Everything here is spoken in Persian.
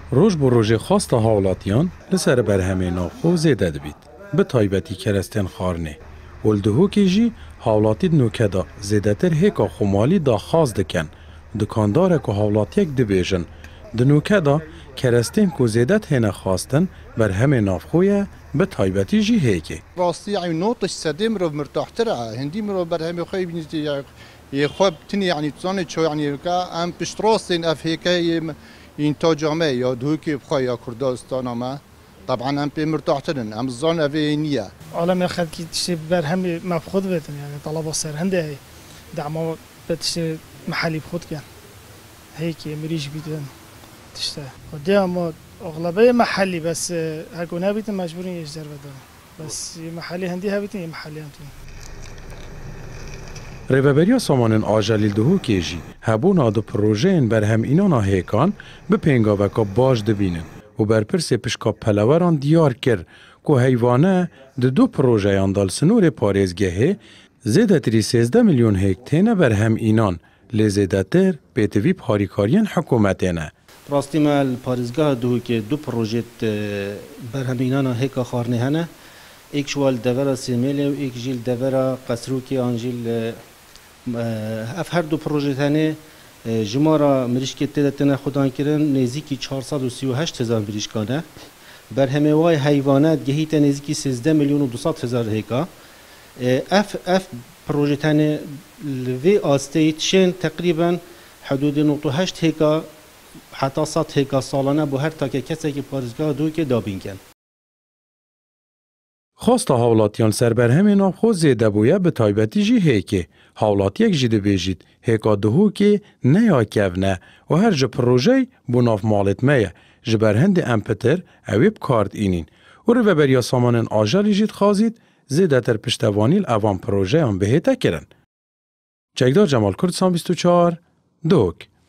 روز بر روز خواست هاولاتیان لسر برهمه ناخو زیده دبید. به تایبتی کرستین خارنه. ولدهو که جی هاولاتی نوکه دا زیده تر هیکا خمالی دا خواست دکن. دکانداره که هاولاتیک دبیجن. دنوکه دا کرستین که زیده تهنه خواستن برهمه نافخویه به تایبتی جی هیکه. راستی یعنی نوتش سدیم رو مرتاحتره. هندی مرو برهمه خوی بینید خوب تنی یعنی تزانی چو یعنی که ام پشتراستین اف هیکه این تا جامعه یا دوکی بخوای یا کردستان ما طبعا هم مرتاحترن هم زان اوی نیه عالم خد کی تشي برهم مفقود بتن يعني طلب سر هنده دعمو بتشي محلي بخود كان هيك مريج بيدن تشتا قدام اغلبيه محلي بس هكونا بيت مجبورين يجدر بدن بس محلي هندي هبيتين محلي هم ریوبریا سامانن آجالیل دهو کیجی هبونا دو پروژین برهم اینانا هیکان به پنگاوکا باش دبینن و برپرس پشکا پلوران دیار کر که حیوانه دو پروژه اندال سنور پارێزگهê زیدتری 13 میلیون هیک تینه برهم اینان لزیدتر پیتوی پاریکاریان حکومتینه. راستی مال پارێزگاه دهو که دو پروژه برهم اینانا هیکا خارنه هنه ایک شوال دورا سیمیلی و ایک جیل دورا قصروکی آنجیل اف هر دو پروژه تنه جمارا مریشکت تدتنه خودان کرن نزدیکی 438,000 مریشکانه بر همه وای حیوانات گهیت نزدیکی 13 میلیون و 200,000 هیکا اف پروژه تنه لوی آستیت شن تقریبا حدود 9.8 هیکا حتی 100 هیکا سالانه بو هر تا که کسی که پارێزگاه دو که دابین کن. خواست هاولاتیان سر برهم نافخو زیده بویه به تایبتی جی هیکه. هاولاتیک جی دبیجید هیکا دهو که نیا کونه و هر جه پروژه بو ناف مالت میه. جبرهند امپتر اویب کارد اینین. و ریوبریا سامانن آجالی جید خوازید زیده تر پشتوانیل اوان پروژه هم بهیته کرن. چکدار جمال کردستان 24 دوک.